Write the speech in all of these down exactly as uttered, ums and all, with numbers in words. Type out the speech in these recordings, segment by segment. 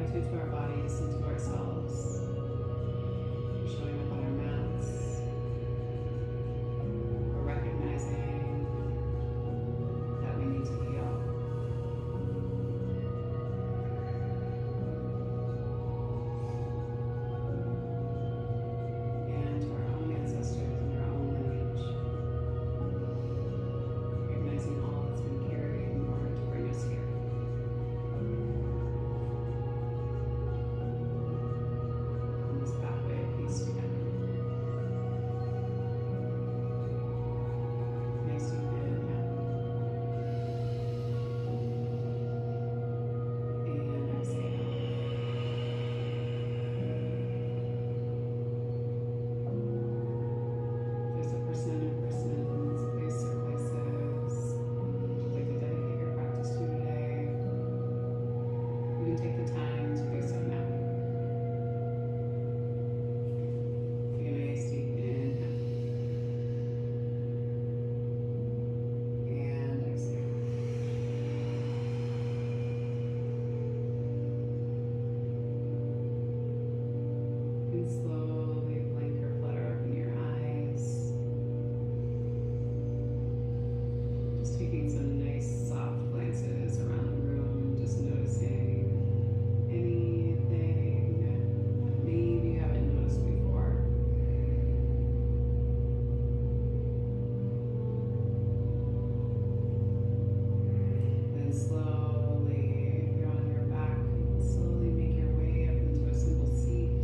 connected to our bodies and to ourselves. We're showing up on our mats. We're recognizing that we need to heal. And to our own ancestors and our own lineage. Recognizing all that's been carried in order to bring us here. On this pathway of peace together. Nice deep inhale. And exhale. There's a person or persons, place or places you'd like to dedicate your practice to today. You can take the time to do so now. Take a nice deep inhale. And exhale. And slowly blink or flutter open your eyes. Just taking some nice soft glances around the room, just noticing anything that maybe you haven't noticed before. Then slowly, if you're on your back, slowly make your way up into a simple seat.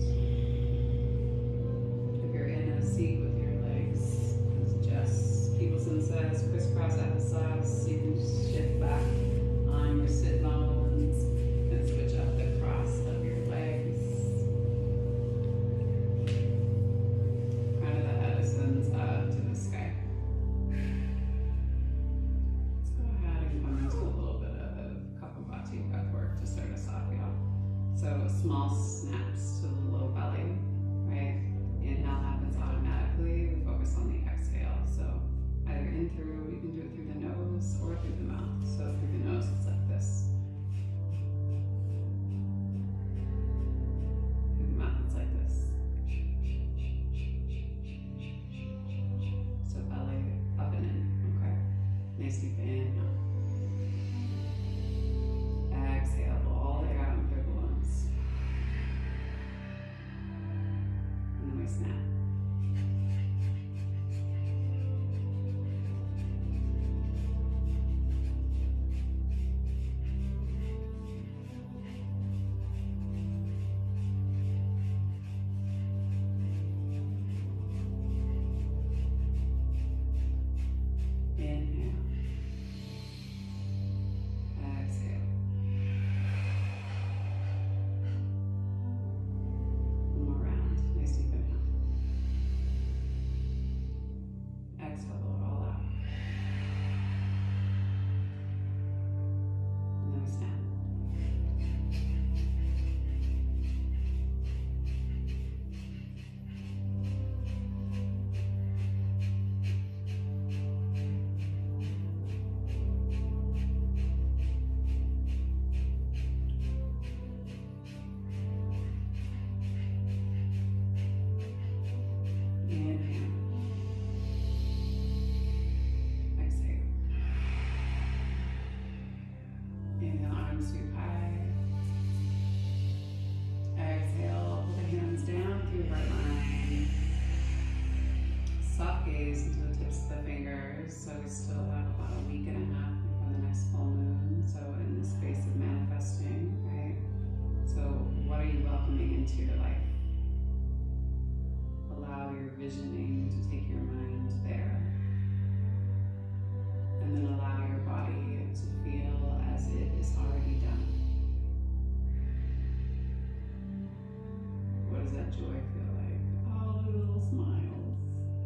If you're in a seat with your legs, as Jess Peterson says, crisscross applesauce, you can just shift back on your sit bones and switch up the cross of your legs. Crown of the head ascends up to the sky. Let's go ahead and come into a little bit of Kapalabhati breath work to start us off, y'all. So small snaps to the low belly, right? Inhale happens automatically. We focus on the exhale. So either in through, you can do it through the nose or through the mouth. So through the nose, it's like this. Through the mouth, it's like this. So belly up and in, okay? Nice deep inhale. Exhale, blow all the air out and clear the lungs. And then we snap. Inhale. Exhale. One more round. Nice deep inhale. Exhale, blow it all out. And then we snap. Inhale. Exhale. Inhale, arms sweep high. Exhale, pull the hands down through your heart line. Soft gaze into the tips of the fingers. So we still have about a week and a half before the next full moon. So in this space of manifesting, right? So what are you welcoming into your life? Allow your visioning to take your mind there. And then allow your body to feel as it is already done. What does that joy feel like? All the little smiles.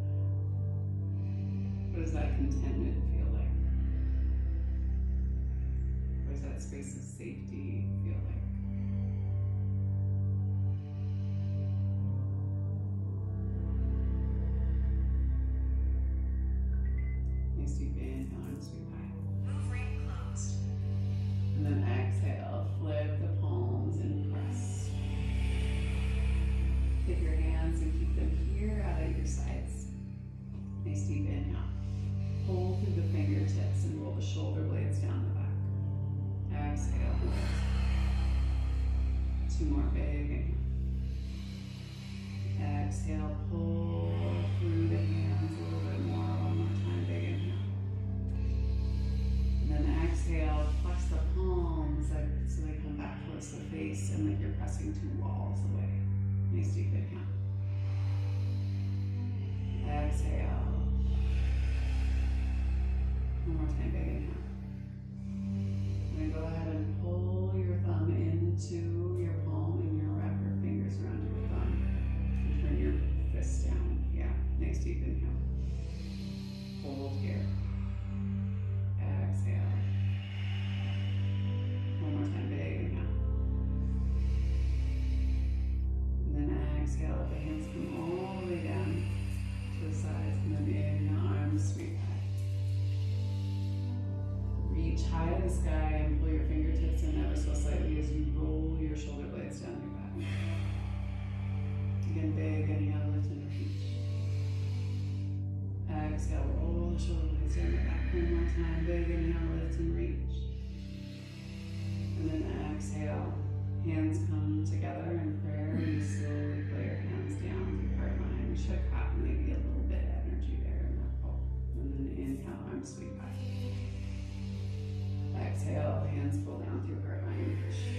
What does that contentment feel like? What does that space of safety feel like? Nice deep inhale, arms sweep high. Move right closed. And then exhale, flip the palms and press. Two more, big inhale. Exhale, pull through the hands a little bit more. One more time, big inhale. And then exhale, flex the palms like, so they come back towards the face and like you're pressing two walls away. Nice deep inhale. Exhale. One more time, big inhale. And then go ahead and pull your thumb into your palm and you'll wrap your fingers around your thumb. And turn your fist down. Yeah, nice deep inhale. Hold here. Exhale. One more time, big inhale. And then exhale, let the hands come all the way down to the sides. And then inhale, arms sweep high. Reach high to the sky and pull your fingertips in ever so slightly as you roll your shoulder blades down your back. Again, big inhale, lift and reach. Exhale, roll the shoulder blades down your back. One more time, big inhale, lift and reach. And then exhale, hands come together in prayer and you slowly pull your hands down to your heart line. You should have maybe a little bit of energy there in that pull. And then inhale, arms sweep high. Exhale, hands pull down through heart line.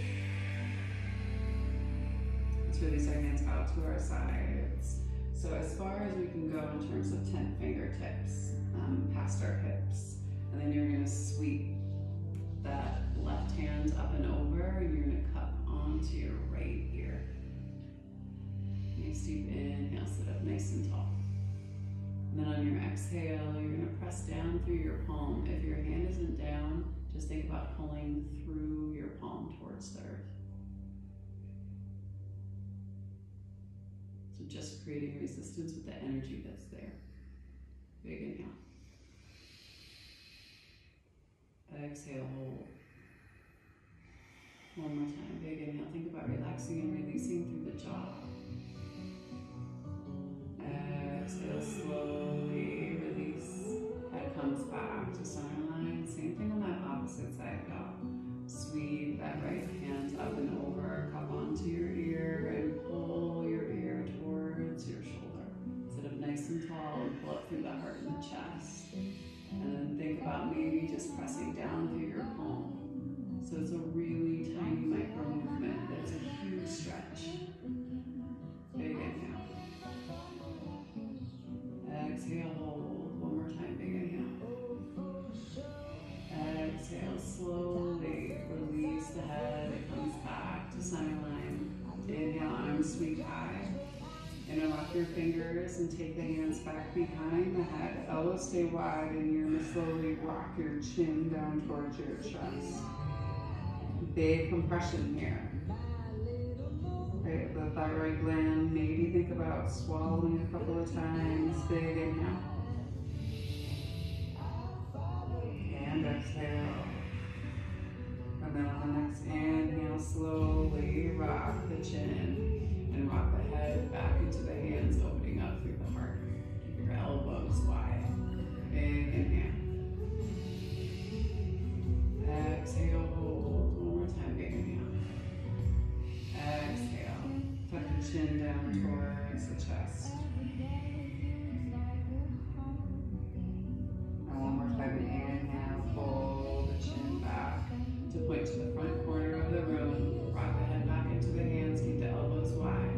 Let's release our hands out to our sides. So as far as we can go in terms of ten fingertips, um, past our hips. And then you're gonna sweep that left hand up and over and you're gonna cup onto your right ear. Nice deep inhale, sit up nice and tall. And then on your exhale, you're gonna press down through your palm. If your hand isn't down, just think about pulling through your palm towards the earth. So just creating resistance with the energy that's there. Big inhale. Exhale, hold. One more time, big inhale. Think about relaxing and releasing through the jaw. Exhale, slowly release. Head comes back to center line. Same thing on that opposite side, y'all. Sweep that right hand up and over, cup onto your ear, and pull your ear towards your shoulder. Sit up nice and tall and pull up through the heart and the chest. And then think about maybe just pressing down through your palm. So it's a really tiny micro movement, but it's a huge stretch. Big inhale. Exhale, hold. One more time, big inhale. Exhale, slowly release the head. It comes back to center line. Inhale, arms sweep high. Interlock your fingers and take the hands back behind the head. Elbows stay wide and you're gonna slowly rock your chin down towards your chest. Big compression here. Right, the thyroid gland, maybe think about swallowing a couple of times. Big inhale. And exhale. And then on the next inhale, slowly rock the chin and rock the head back into the hands, opening up through the heart. Keep your elbows wide. Big inhale. Exhale, hold. One more time, big inhale. Exhale. Tuck the chin down towards the chest. And one more time, inhale, pull the chin back to point to the front corner of the room. Rock the head back into the hands, keep the elbows wide.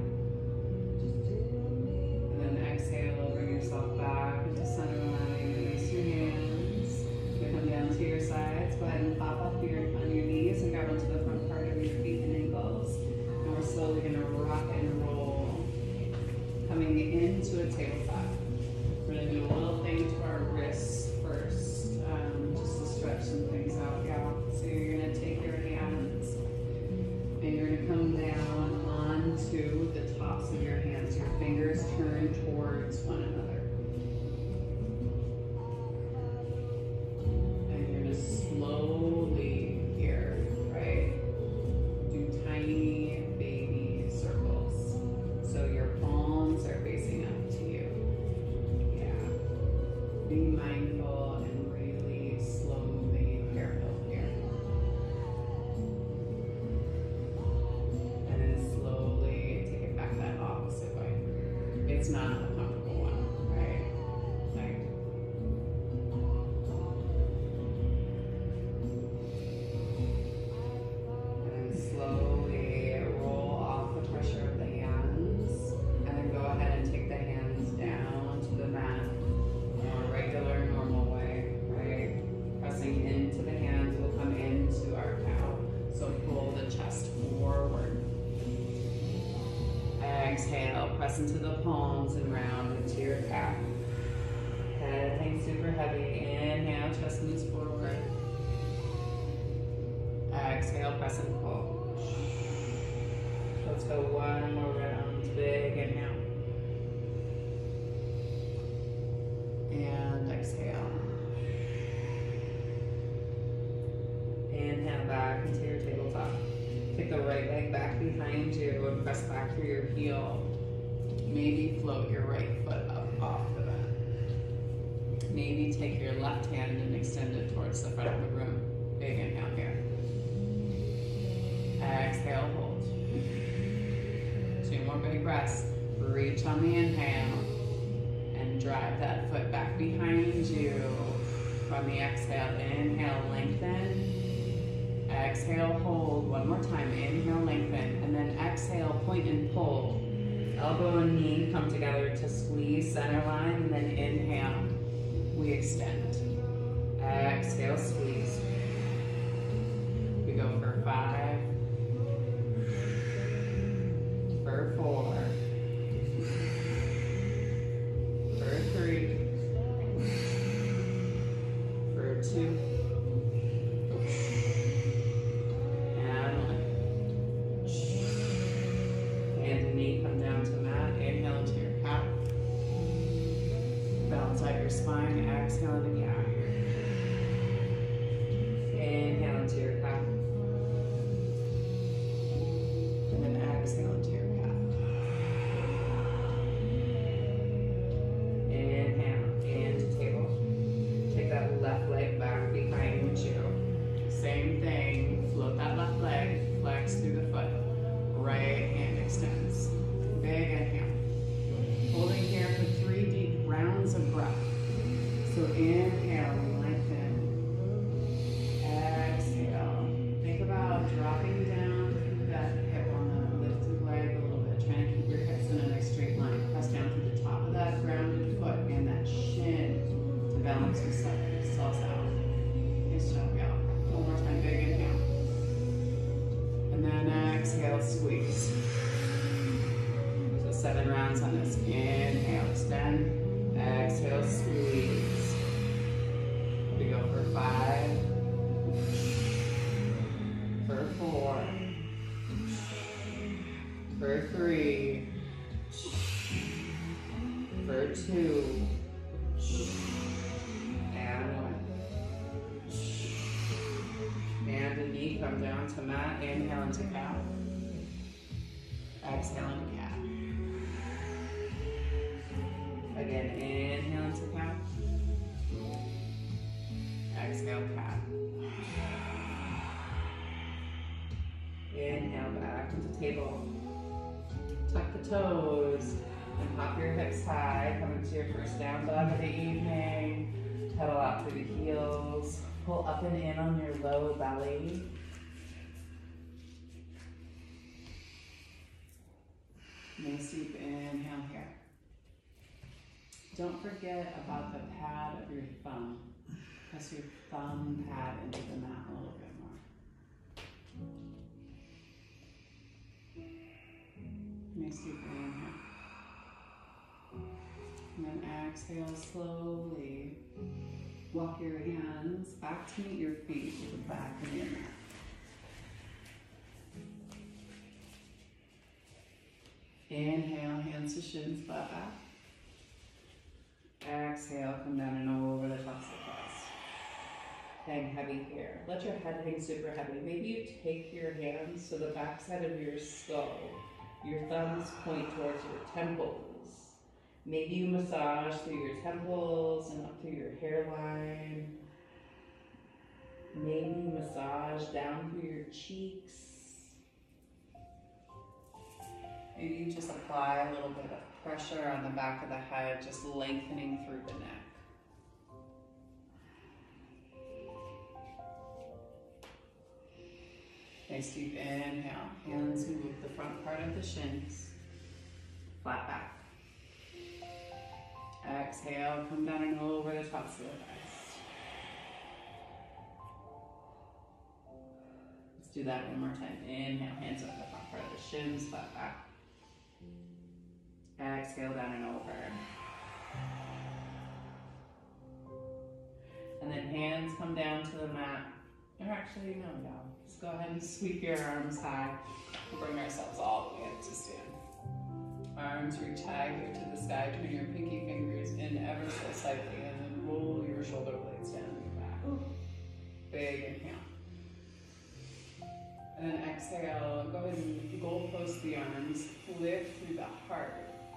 And then exhale, bring yourself back into center line. Release your hands. They come down to your sides. Go ahead and pop up here on your knees and grab onto the front part of your feet and ankles. And we're slowly going to rock and roll, coming into a tabletop. We're going to do a little thing to our wrists first, um, just to stretch some things out, y'all. So you're going to take your hands and you're going to come down onto the tops of your hands. Your fingers turn towards one another. And you're going to slowly here, right, do tiny baby circles. So your palms are facing up to you. Yeah. Be mindful and really slowly careful here. And then it's not a comfortable one, right? Like, and then slowly roll off the pressure of the hands, and then go ahead and take the hands down to the mat in a regular, normal way, right? Pressing into the hands will come into our cow. So pull the chest forward. Exhale, press into the palms and round into your calf. Head hangs super heavy. Inhale, chest moves forward. Exhale, press and pull. Let's go one more round. Big inhale. And exhale. Inhale back into your tabletop. Take the right leg back behind you and press back through your heel. Maybe float your right foot up off the mat. Maybe take your left hand and extend it towards the front of the room. Big inhale here. Exhale, hold. Two more big breaths. Reach on the inhale and drive that foot back behind you. From the exhale, inhale, lengthen. Exhale, hold. One more time. Inhale, lengthen. And then exhale, point and pull. Elbow and knee come together to squeeze center line. And then inhale, we extend. Exhale, squeeze. We go for five. For four. For three. For two. Your spine, exhale into cat. Inhale into your cat. And then exhale into your cat. Inhale, into table. Take that left leg back behind you. Same thing, float that left leg, flex through the foot. Right hand extends. Big inhale. Holding here for three deep rounds of breath. So inhale, lengthen. Exhale. Think about dropping down through that hip on the lifted leg a little bit. Trying to keep your hips in a nice straight line. Press down through the top of that grounded foot and that shin to balance yourselves out. Nice job, y'all. One more time, big inhale. And then exhale, squeeze. So seven rounds on this. Inhale, extend. Exhale, squeeze. We go for five, for four, for three, for two, and one. And the knee come down to mat. Inhale into cow. Exhale into cat. Again, inhale into cat. Exhale, cat. Inhale back into table. Tuck the toes and pop your hips high. Come into your first down dog of the evening. Pedal out through the heels. Pull up and in on your low belly. Nice deep inhale here. Don't forget about the pad of your thumb. Press your thumb pad into the mat a little bit more. Nice deep inhale. And then exhale slowly. Walk your hands back to meet your feet with the back of your mat. Inhale, hands to shins, butt back. Exhale, come down and over the tops of the thighs. Hang heavy here. Let your head hang super heavy. Maybe you take your hands to the backside of your skull. Your thumbs point towards your temples. Maybe you massage through your temples and up through your hairline. Maybe you massage down through your cheeks. Maybe you just apply a little bit of pressure on the back of the head, just lengthening through the neck. Nice deep inhale. Hands move the front part of the shins. Flat back. Exhale, come down and over the tops of the thighs. Let's do that one more time. Inhale, hands up the front part of the shins, flat back. Exhale, down and over. And then hands come down to the mat. Or actually, no, no. Just go ahead and sweep your arms high. We'll bring ourselves all the way up to stand. Arms reach high here to the sky. Turn your pinky fingers in ever so slightly and then roll your shoulder blades down your back. Big inhale. And then exhale, go ahead and goalpost the arms. Lift through the heart.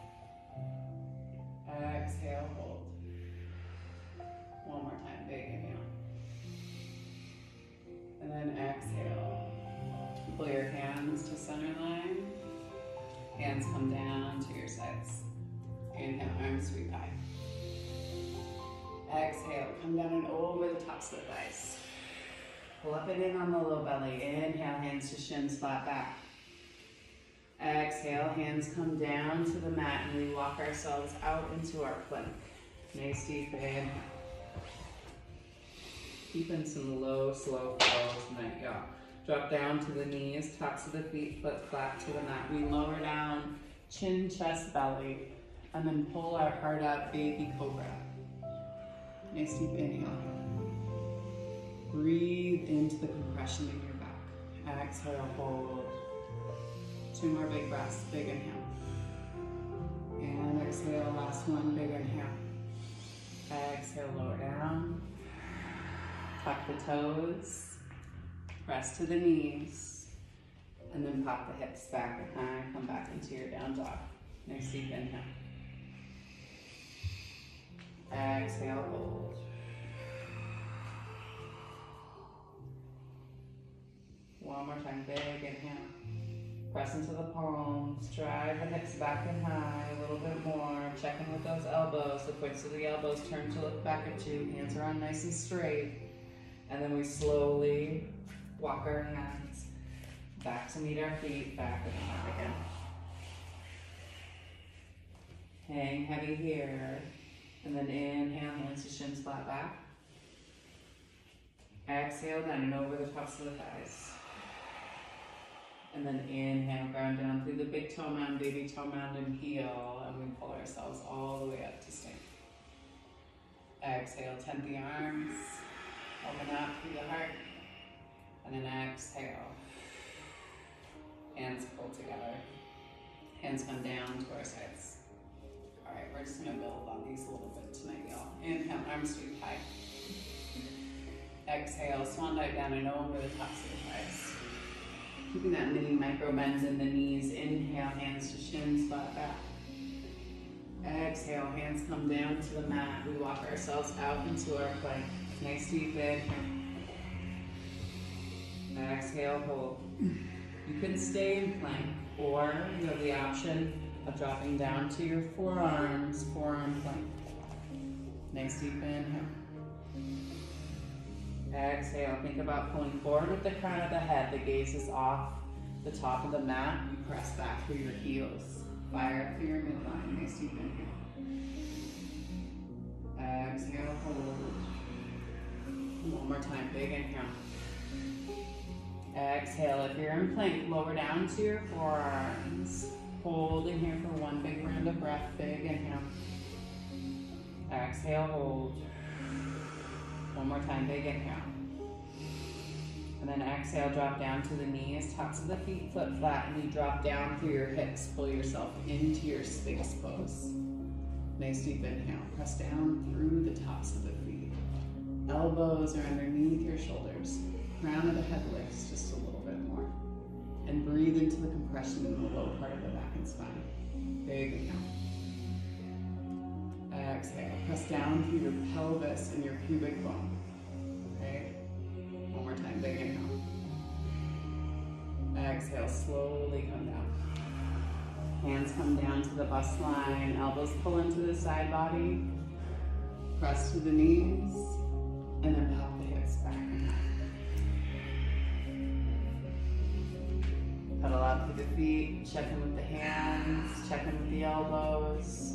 Exhale, hold. One more time, big inhale. And then exhale. Pull your hands to center line. Hands come down to your sides. Inhale, arms sweep high. Exhale, come down and over the tops of the thighs. Pull up and in on the low belly. Inhale, hands to shins, flat back. Exhale, hands come down to the mat and we walk ourselves out into our plank. Nice deep inhale. Keeping some low, slow flow tonight, y'all. Drop down to the knees, tops of the feet, foot flat to the mat. We lower down, chin, chest, belly, and then pull our heart up, baby cobra. Nice deep inhale. Breathe into the compression in your back. Exhale, hold. Two more big breaths, big inhale. And exhale, last one, big inhale. Exhale, lower down. Tuck the toes. Press to the knees. And then pop the hips back and high. Come back into your down dog. Nice deep inhale. Exhale, hold. One more time, big inhale. Press into the palms, drive the hips back and high, a little bit more. Check in with those elbows, the points of the elbows turn to look back at you, hands are on nice and straight. And then we slowly walk our hands back to meet our feet, back and up again. Hang heavy here, and then inhale, hands to shins flat back. Exhale, down and over the tops of the thighs. And then inhale, ground down through the big toe mound, baby toe mound, and heel, and we pull ourselves all the way up to stand. Exhale, tent the arms, open up through the heart, and then exhale. Hands pull together, hands come down to our sides. All right, we're just gonna build on these a little bit tonight, y'all. Inhale, arms sweep high. Exhale, swan dive down and over the tops of the thighs. Keeping that mini micro bends in the knees. Inhale, hands to shins, flat back. Exhale, hands come down to the mat. We walk ourselves out into our plank. Nice deep inhale. Exhale, hold. You can stay in plank, or you have the option of dropping down to your forearms, forearm plank. Nice deep inhale. Exhale, think about pulling forward with the crown of the head. The gaze is off the top of the mat. You press back through your heels. Fire up through your midline. Nice deep inhale. Exhale, hold. One more time, big inhale. Exhale, if you're in plank, lower down to your forearms. Hold in here for one big round of breath. Big inhale. Exhale, hold. One more time, big inhale. And then exhale, drop down to the knees, tops of the feet, foot flat, and you drop down through your hips. Pull yourself into your Sphinx pose. Nice deep inhale. Press down through the tops of the feet. Elbows are underneath your shoulders. Crown of the head lifts just a little bit more. And breathe into the compression in the low part of the back and spine. Big inhale. Exhale, press down through your pelvis and your pubic bone. Okay? One more time, big inhale. Exhale, slowly come down. Hands come down to the bust line, elbows pull into the side body, press to the knees, and then pop the hips back and back. Pedal out through the feet, check in with the hands, check in with the elbows.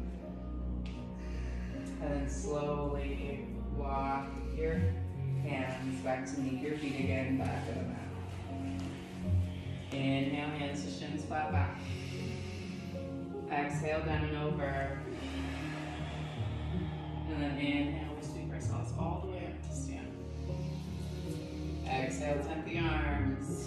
And then slowly walk your hands back to meet your feet again, back to the mat. Inhale, hands to shins flat back. Exhale, down and over. And then inhale, we sweep ourselves all the way up to stand. Exhale, tuck the arms.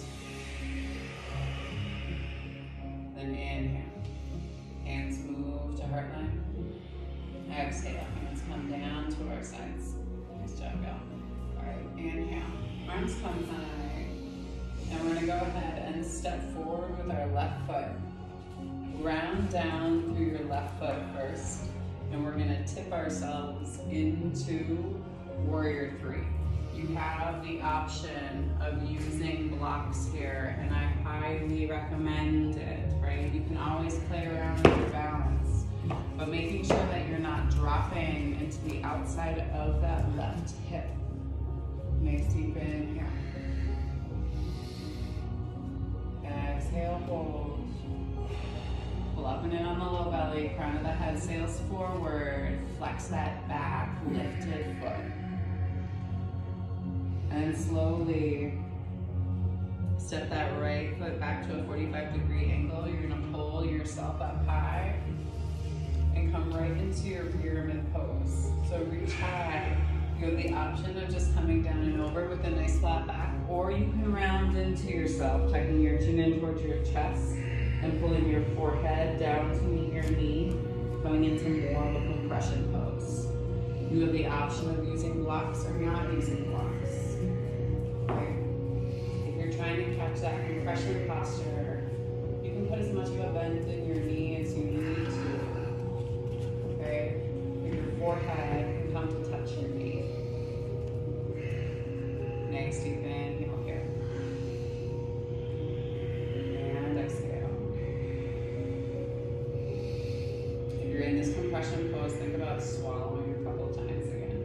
Then inhale. Hands move to heartline. Exhale, hands come down to our sides. Nice job, y'all. All right, inhale. Arms come high. And we're gonna go ahead and step forward with our left foot. Ground down through your left foot first. And we're gonna tip ourselves into warrior three. You have the option of using blocks here, and I highly recommend it, right? You can always play around with your balance, but making sure that you're not dropping into the outside of that left hip. Nice deep inhale. Exhale, hold. Pull up and in on the low belly, crown of the head sails forward, flex that back lifted foot. And slowly step that right foot back to a forty-five degree angle. You're gonna pull yourself up high and come right into your pyramid pose. So reach high. You have the option of just coming down and over with a nice flat back, or you can round into yourself, tucking your chin in towards your chest and pulling your forehead down to meet your knee, going into more of a compression pose. You have the option of using blocks or not using blocks. Right? If you're trying to catch that compression posture, you can put as much of a bend in your knee as you need to. Okay? Your forehead can come to touch your knee. Nice deep inhale here. And exhale. If you're in this compression pose, think about swallowing a couple times again.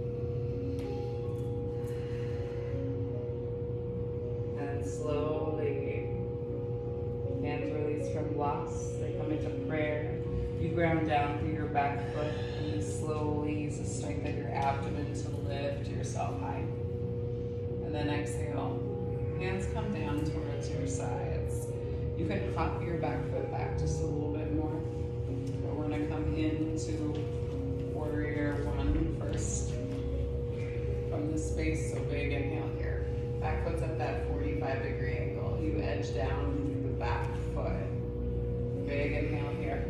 And slowly, hands release from blocks. They come into prayer. You ground down through your back foot and you slowly use the strength of your abdomen to lift yourself high. And then exhale. Hands come down towards your sides. You can hop your back foot back just a little bit more. But we're gonna come into warrior one first. From this space, so big inhale here. Back foot's at that forty-five degree angle. You edge down through the back foot. Big inhale here.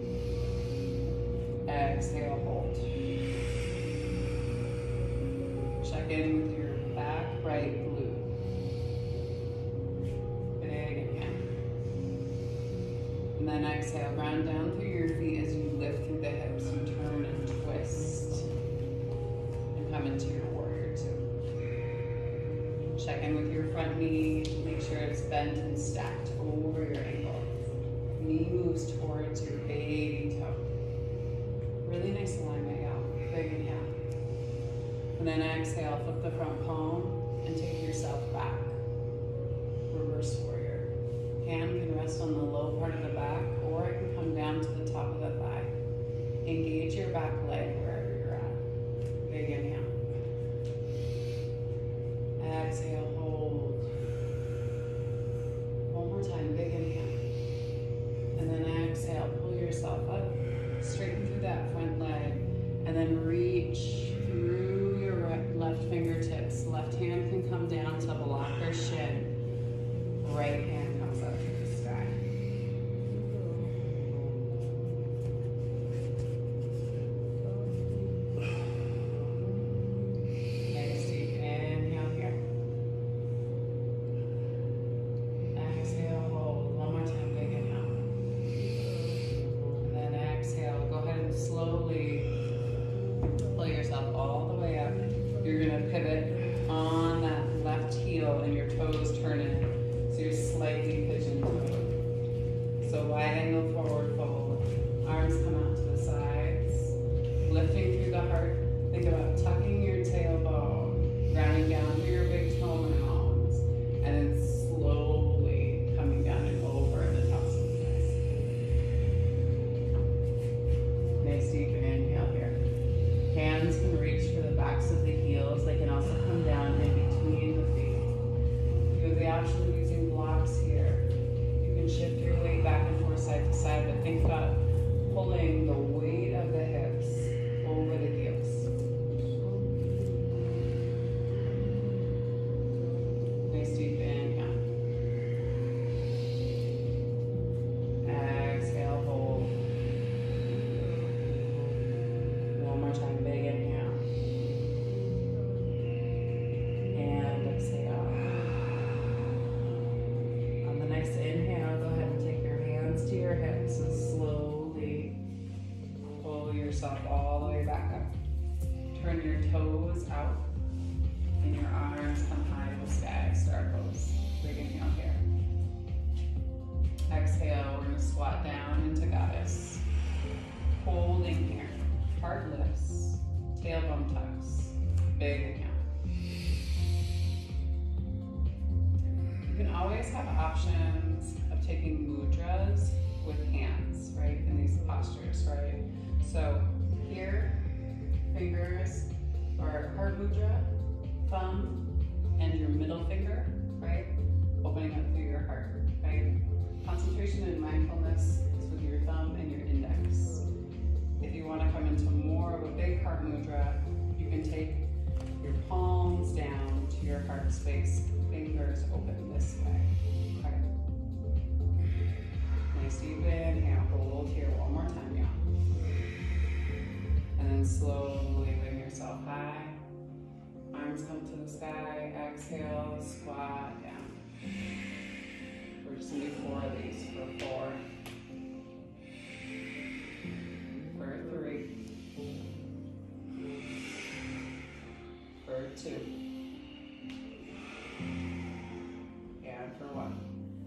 Exhale, hold. Check in with your back right glute. Big inhale. And then exhale, ground down through your feet as you lift through the hips. You turn and twist. And come into your warrior two. Check in with your front knee. Make sure it's bent and stacked over your ankle. Knee moves towards your baby toe. Really nice alignment, y'all. Big inhale. And then exhale, flip the front palm and take yourself back. Reverse warrior. Hand can rest on the low part of the back, or it can come down to the top of the thigh. Engage your back leg wherever you're at. Big inhale. Exhale, hold. One more time, big inhale. And then exhale, pull yourself up. Straighten through that front leg, and then reach through your right, left fingertips. Left hand can come down to block or shin. Right hand comes up to the sky. So wide angle forward fold. Arms come out to the sides. Lifting through the heart. Think about tucking your tailbone, grounding down through your big toenails, and then slowly coming down and over the tops of the thighs. Nice deep inhale here. Hands can reach for the backs of the heels. They can also come down in between the feet. You have the option of using blocks here. You can shift your weight back and forth side to side, but think about pulling the weight of the hips over the heels. Nice deep inhale. Exhale, hold. One more time, big inhale. And exhale. On the next inhale, go ahead and take your hands to your hips and slowly pull yourself all the way back up. Turn your toes out and your arms come high to the sky, star pose. Big inhale here. Exhale, we're gonna squat down into goddess. Holding here, heart lifts, tailbone tucks, big inhale. You can always have options of taking mudras with hands, right, in these postures, right? So here, fingers or heart mudra, thumb and your middle finger, right? Opening up through your heart, right? Concentration and mindfulness is with your thumb and your index. If you want to come into more of a big heart mudra, you can take your palms down to your heart space, fingers open this way. Okay. Nice deep inhale, hold here one more time, y'all. And then slowly bring yourself high. Arms come to the sky. Exhale, squat down. We're just gonna do four of these for four. For three. For two. And for one.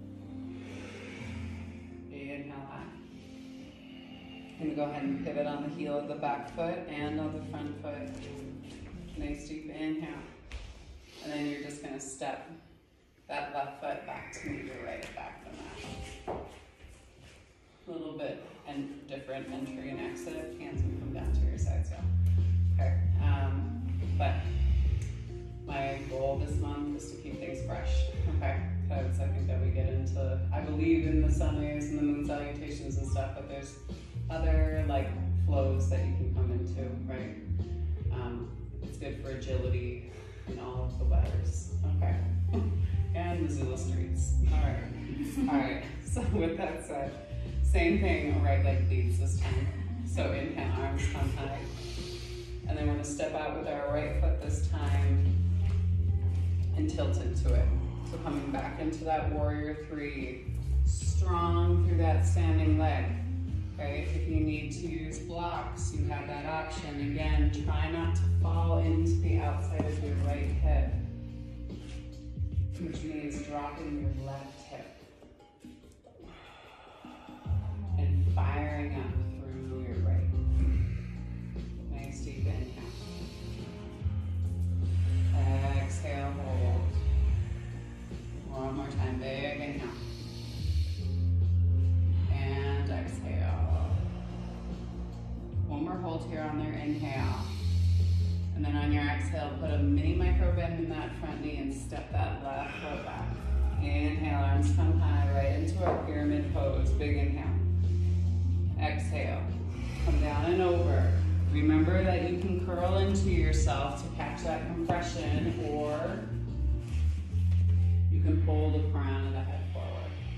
Inhale high. I'm gonna go ahead and pivot on the heel of the back foot and on the front foot. Nice deep inhale. And then you're just gonna step that left foot back to meet your right back from that. A little bit and different entry and exit. Hands can come down to your sides, yeah. Okay. Um, but my goal this month is to keep things fresh, okay? Because I think that we get into, I believe in the sun rays and the moon salutations and stuff, but there's other like flows that you can come into, right? Um, it's good for agility in all of the weathers, okay? And the Zula streets. All right, all right. So with that said, same thing, right leg leads this time. So inhale, arms come high. And then we're gonna step out with our right foot this time and tilt into it. So coming back into that warrior three, strong through that standing leg. Right? If you need to use blocks, you have that option. Again, try not to fall into the outside of your right hip, which means dropping your left hip and firing up through your right. Nice deep inhale. Exhale, hold. One more time, big inhale. And exhale. One more hold here on their inhale. And then on your exhale, put a mini micro bend in that front knee and step that left foot back. Inhale, arms come high, right into our pyramid pose. Big inhale. Exhale. Come down and over. Remember that you can curl into yourself to catch that compression, or you can pull the crown of the head forward.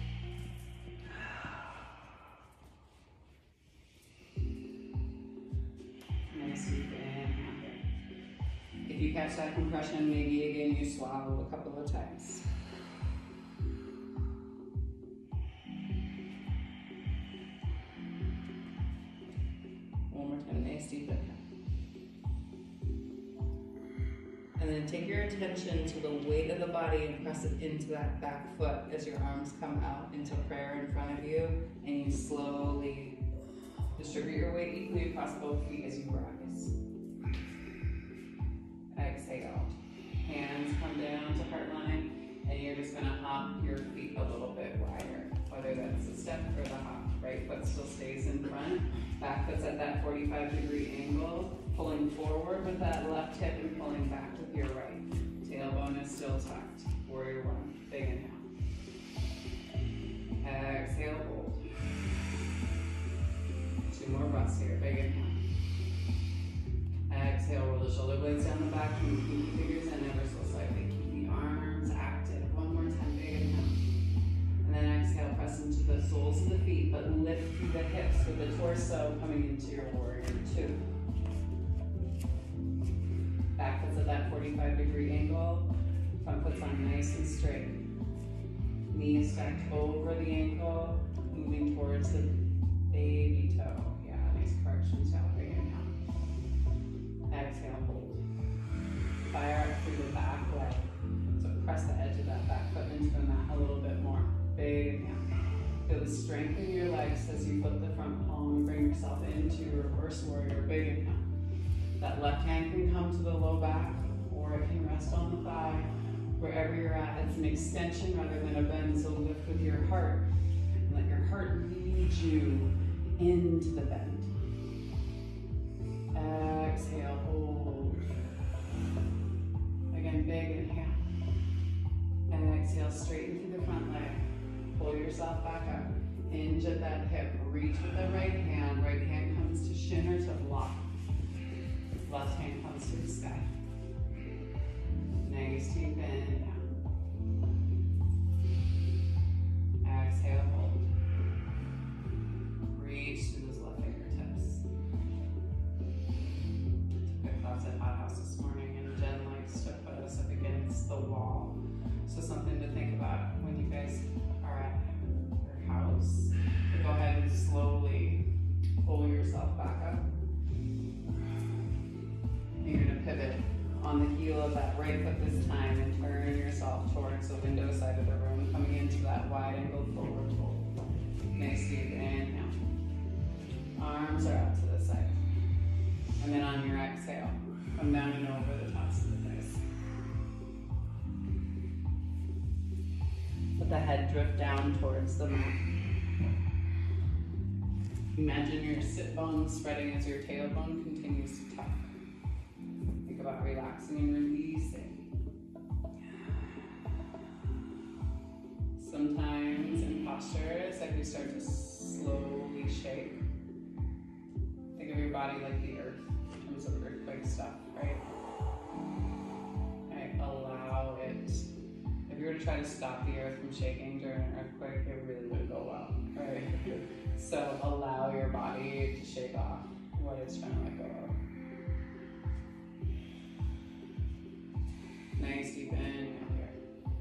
Nice deep inhale here. If you catch that compression, maybe again you swallow a couple of times. One more time, nice deep inhale. And then take your attention to the weight of the body and press it into that back foot as your arms come out into prayer in front of you, and you slowly distribute your weight equally across both feet as you rise. Exhale. Hands come down to heart line, and you're just gonna hop your feet a little bit wider, whether that's a step or the hop. Right foot still stays in front, back foot's at that forty-five degree angle, pulling forward with that left hip and pulling back with your right. Tailbone is still tucked. Warrior one, big inhale. Exhale, hold. Two more breaths here, big inhale. Exhale, roll the shoulder blades down the back, and pinky fingers in ever so slightly. Keep the arms active. One more time, big inhale. And then exhale, press into the soles of the feet, but lift through the hips with the torso coming into your warrior two. Back foot's at that forty-five degree angle. Front foot's on nice and straight. Knees stacked over the ankle, moving towards the baby toe. Yeah, nice correction, tail, big inhale. Exhale, hold. Fire up through the back leg. So press the edge of that back foot into the mat a little bit more. Big inhale. Feel the strength in your legs as you flip the front palm and bring yourself into reverse warrior. Big inhale. That left hand can come to the low back, or it can rest on the thigh. Wherever you're at, it's an extension rather than a bend, so lift with your heart. And let your heart lead you into the bend. Exhale, hold. Again, big inhale. And exhale, straighten through the front leg. Pull yourself back up. Hinge at that hip. Reach with the right hand. Right hand comes to shin or to block. Left hand comes to the sky. Nice deep inhale. Exhale, hold. Reach through those left fingertips. Took thoughts at Hot House this morning, and Jen likes to put us up against the wall. So something to think about when you guys are at your house. So go ahead and slowly pull yourself back up. You're going to pivot on the heel of that right foot this time and turn yourself towards the window side of the room, coming into that wide angle forward fold. Nice deep inhale. Arms are out to the side. And then on your exhale, come down and over the tops of the face. Let the head drift down towards the mat. Imagine your sit bones spreading as your tailbone continues to tuck. Think about relaxing and releasing. Sometimes in postures, like we start to slowly shake. Think of your body like the earth in terms of earthquake stuff, right? Right, allow it. If you were to try to stop the earth from shaking during an earthquake, it really would go well, right? So allow your body to shake off what it's trying to let go of. Nice deep inhale here.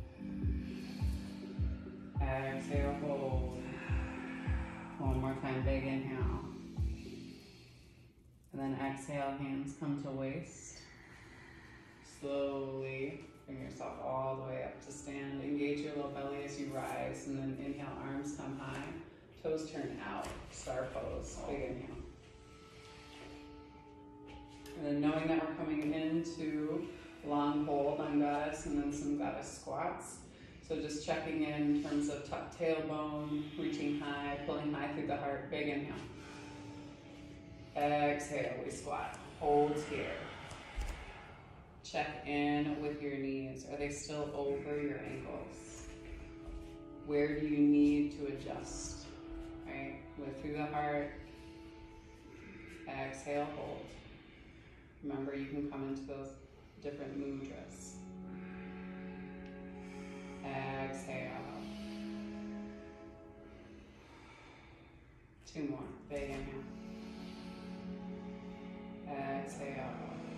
Exhale, hold. One more time, big inhale. And then exhale, hands come to waist. Slowly bring yourself all the way up to stand. Engage your low belly as you rise, and then inhale, arms come high. Toes turn out, star pose, big inhale. And then knowing that we're coming into long hold on goddess and then some goddess squats. So just checking in in terms of tucked tailbone, reaching high, pulling high through the heart, big inhale. Exhale, we squat, hold here. Check in with your knees. Are they still over your ankles? Where do you need to adjust? Right, lift through the heart. Exhale, hold. Remember, you can come into those different mudras. Exhale. Two more. Big inhale. Exhale.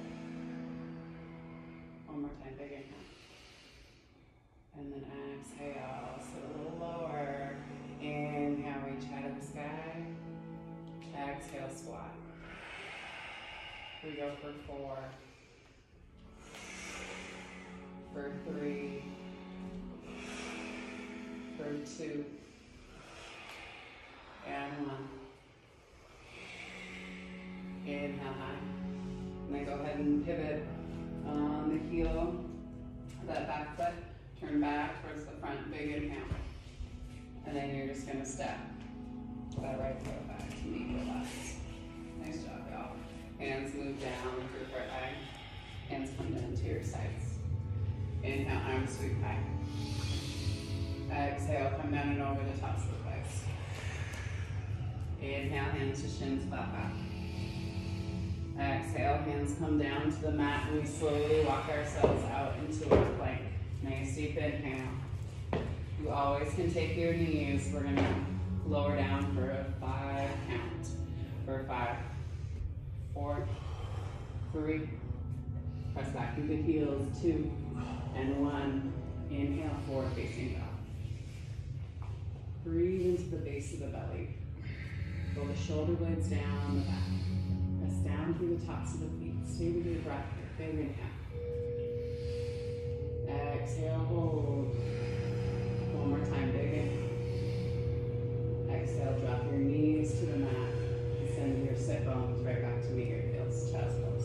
One more time. Big inhale. And then exhale. Sit a little lower. Inhale, reach high to the sky. Exhale, squat. We go for four. for three, for two, and one. Inhale high. And then go ahead and pivot on the heel of that back foot. Turn back towards the front, big inhale. And then you're just gonna step that right foot back to meet your left. Nice job, y'all. Hands move down with your foot high. Hands come down to your sides. Inhale, arms sweep high. Exhale, come down and over the tops of the legs. Inhale, hands to shins, flat back. Exhale, hands come down to the mat, and we slowly walk ourselves out into a plank. Nice deep inhale. You always can take your knees. We're gonna lower down for a five count. For five, four, three, press back through the heels, two, and one. Inhale, forward facing dog. Breathe into the base of the belly. Pull the shoulder blades down the back. Press down through the tops of the feet. Stay with your breath here. Big inhale. Exhale, hold. One more time, big inhale. Exhale, drop your knees to the mat. And send your sit bones right back to meet your heels, chest pose.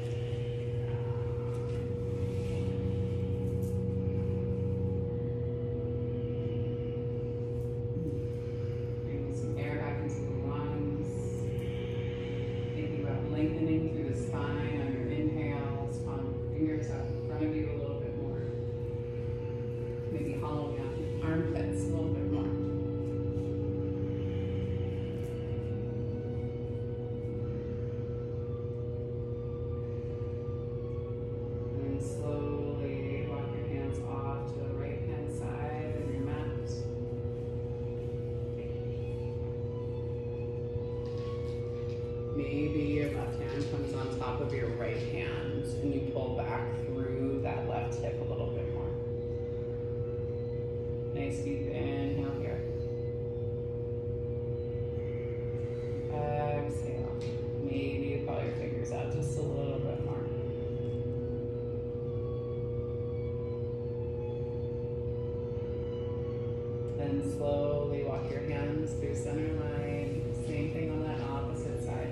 Bring some air back into the lungs. Thinking about lengthening through the spine on your inhales. Palm fingers up in front of you a little bit more. Maybe hollowing out your armpits a little bit more. And slowly walk your hands off to the right hand side of your mat. Maybe your left hand comes on top of your right hand and you pull back through that left hip a little bit more. Nice deep inhale here. Exhale. Maybe you call your fingers out just a little bit more. Then slowly walk your hands through center line. Same thing on that opposite side.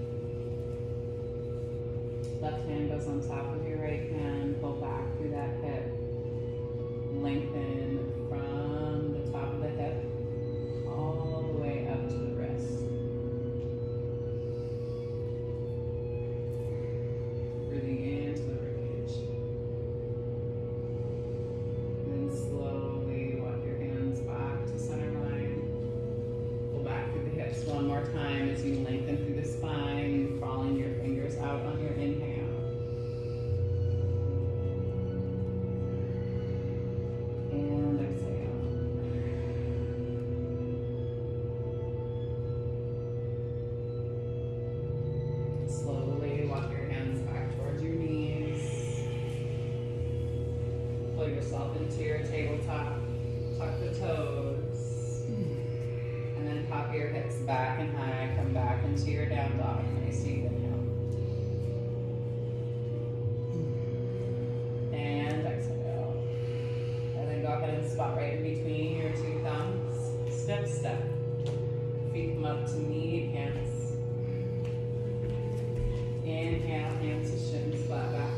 Left hand goes on top of your right hand. Pull back through that hip. Lengthen from the top of the hip all the way up to the wrist. Breathing into the ribcage. Then slowly walk your hands back to center line. Pull back through the hips one more time as you lengthen through the spine, crawling your fingers out on your inhale. And exhale. Slowly walk your hands back towards your knees. Pull yourself into your tabletop. Tuck the toes. And then pop your hips back and high. Come back into your down dog. Nice deep inhale. And exhale. And then go ahead and spot right in between your two thumbs. Step, step. Feet come up to knee, hands. Inhale, hands to shins, flat back.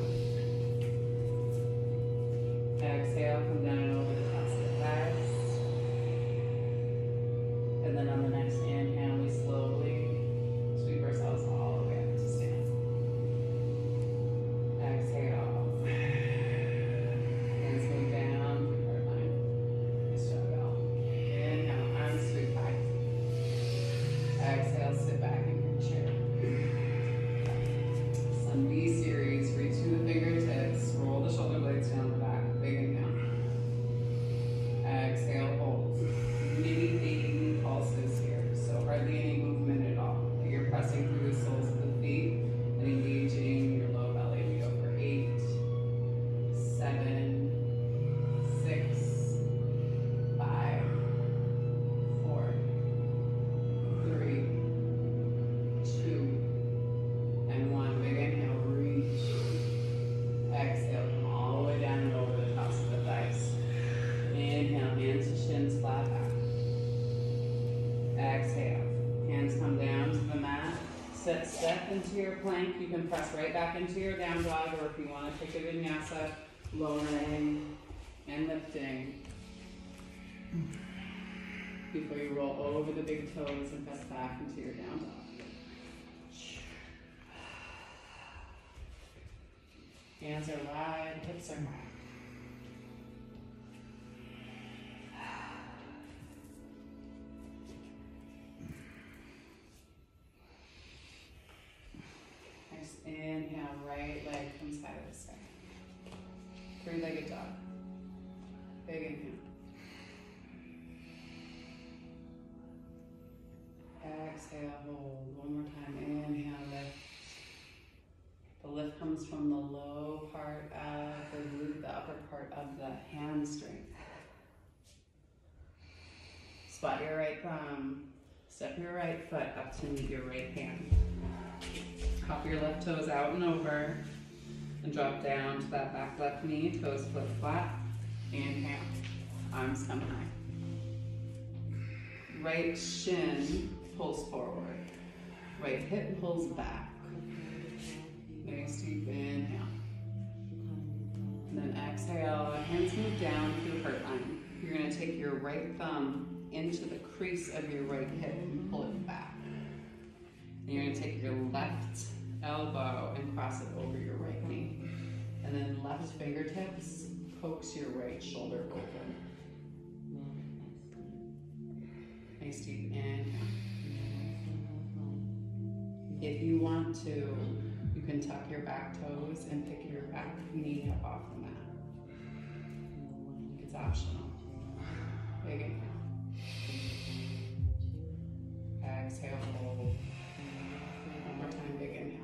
Exhale, come down and over the tops of the thighs. And then on the next inhale, we slowly sweep ourselves all the way up to stand. Exhale. Hands move down through heart line. Nice job, y'all. Inhale, arms sweep high. Exhale, sit back in your chair. Some V series, reach through the fingertips, roll the shoulder blades down the back. Big inhale. Step, step into your plank. You can press right back into your down dog, or if you want to take a vinyasa, lowering and lifting before you roll over the big toes and press back into your down dog. Hands are wide, hips are wide. Nice. Inhale, right leg comes side of the sky. Three-legged dog. Big inhale. Exhale, hold. One more time. Inhale, lift. The lift comes from the low part of the glute, the upper part of the hamstring. Spot your right thumb. Step your right foot up to meet your right hand. Hop your left toes out and over. And drop down to that back left knee. Toes flip flat. Inhale. Arms come high. Right shin pulls forward. Right hip pulls back. Nice deep inhale. And then exhale, hands move down to the hurt line. You're going to take your right thumb into the crease of your right hip and pull it back. And you're going to take your left elbow and cross it over your right knee. And then left fingertips coax your right shoulder open. Nice deep inhale. If you want to, you can tuck your back toes and pick your back knee up off the mat. It's optional. Big inhale. Exhale, hold. One more time, big inhale.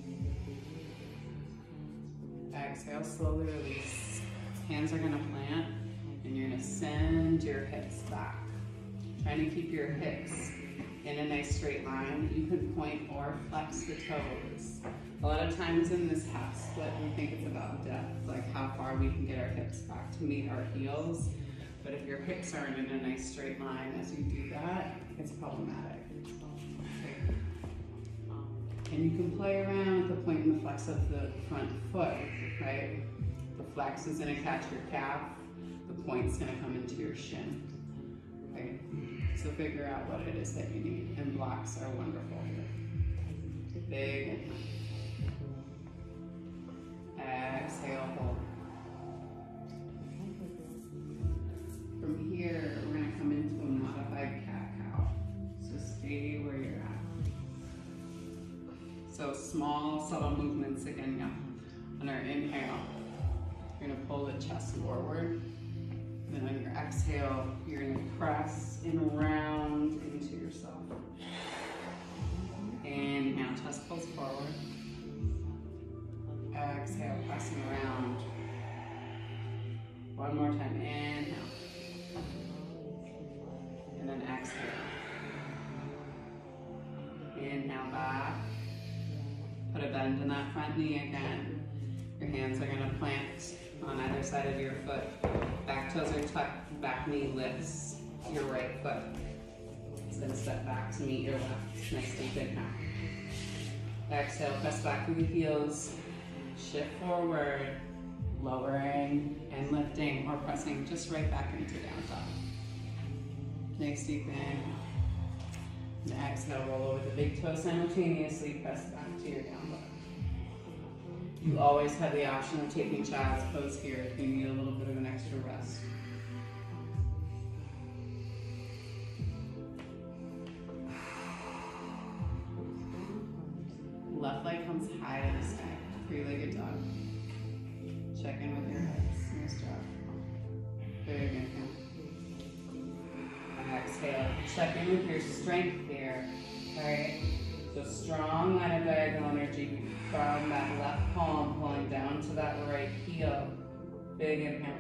Exhale, slowly release. Hands are going to plant, and you're going to send your hips back. Trying to keep your hips in a nice straight line. You can point or flex the toes. A lot of times in this half split, we think it's about depth, like how far we can get our hips back to meet our heels. But if your hips aren't in a nice straight line as you do that, it's problematic. Okay. And you can play around with the point and the flex of the front foot, right? The flex is going to catch your calf. The point's going to come into your shin. Okay? So figure out what it is that you need. And blocks are wonderful here. Big inhale. Exhale, hold. From here, we're going to come into a modified cat-cow. So stay where you're at. So small, subtle movements again, yeah. On our inhale, you're going to pull the chest forward. And then on your exhale, you're going to press and round into yourself. Inhale, chest pulls forward. Exhale, pressing around. One more time, inhale. And then exhale. Inhale back. Put a bend in that front knee again. Your hands are going to plant on either side of your foot. Back toes are tucked, back knee lifts your right foot. Then step back to meet your left. Nice deep inhale. Exhale, press back through the heels. Shift forward, lowering and lifting or pressing just right back into down dog. Nice deep inhale. And exhale, roll over the big toe simultaneously, press back to your down dog. You always have the option of taking child's pose here if you need a little bit of an extra rest. Left leg comes high to the sky. Three-legged dog. Check in with your hips. Nice job. Big inhale. Exhale. Check in with your strength here. Alright? So strong line of diagonal energy from that left palm pulling down to that right heel. Big inhale.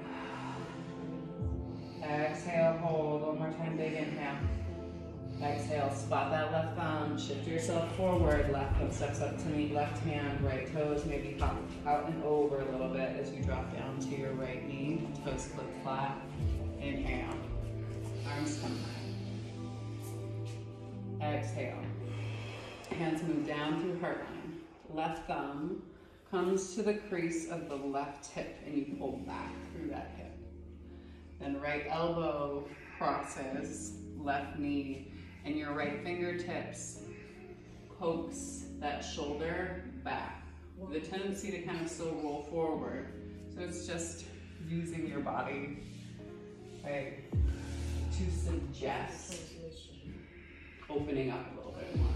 Exhale, hold. One more time, big inhale. Exhale, spot that left thumb, shift yourself forward, left foot steps up to meet left hand, right toes maybe hop out and over a little bit as you drop down to your right knee, toes flip flat, inhale, arms come high. Exhale, hands move down through heart line. Left thumb comes to the crease of the left hip and you pull back through that hip. Then right elbow crosses left knee and your right fingertips pokes that shoulder back with a tendency to kind of still roll forward. So it's just using your body, right, to suggest opening up a little bit more.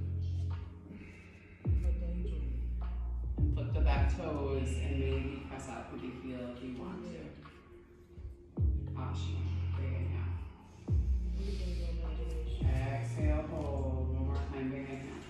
And flip the back toes and maybe press out through the heel if you want to. Asana. Big inhale. Exhale, hold. One more time, big inhale.